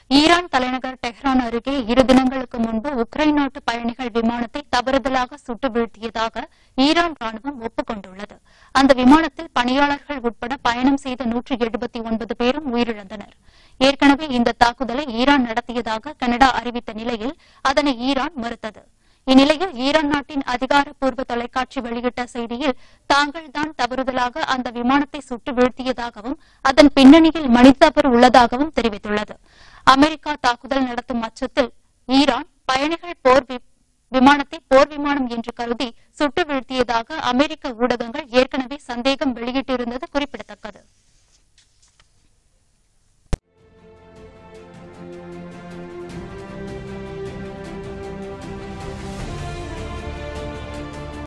Iran தலைநகர் Tehran அருகே 2 தினங்களுக்கு முன்பு உக்ரைன் நாட்டு பயணிகள் விமானத்தை தவறுதலாக சுட்டு வீழ்த்தியதாக ஈரான் ராணுவம் ஒப்புக்கொண்டுள்ளது. அந்த விமானத்தில் பணியாளர்கள் உட்பட பயணம் செய்த 179 பேரும் உயிரிழந்தனர். ஏற்கனவே இந்த தாக்குதலை ஈரான் நடத்தியதாக கனடா அறிவித்த நிலையில் அதனை ஈரான் மறுத்தது. இந்நிலையில் ஈரான் நாட்டின் அதிகாரப்பூர்வ தொலைக்காட்சி வெளியிட்ட செய்தியில் தாங்கள்தான் தவறுதலாக அந்த விமானத்தை சுட்டு வீழ்த்தியதாகவும் அதன் பின்னணியில் மனிதநபர் உள்ளதாகவும் தெரிவித்துள்ளது. அமெரிக்கா தாக்குதல் நடத்தும் அச்சத்தில் ஈரான் பயணிகள் விமானத்தை போர் விமானம் என்று கருதி சுட்டு வீழ்த்தியதாக அமெரிக்க ஊடகங்கள் ஏற்கனவே சந்தேகம்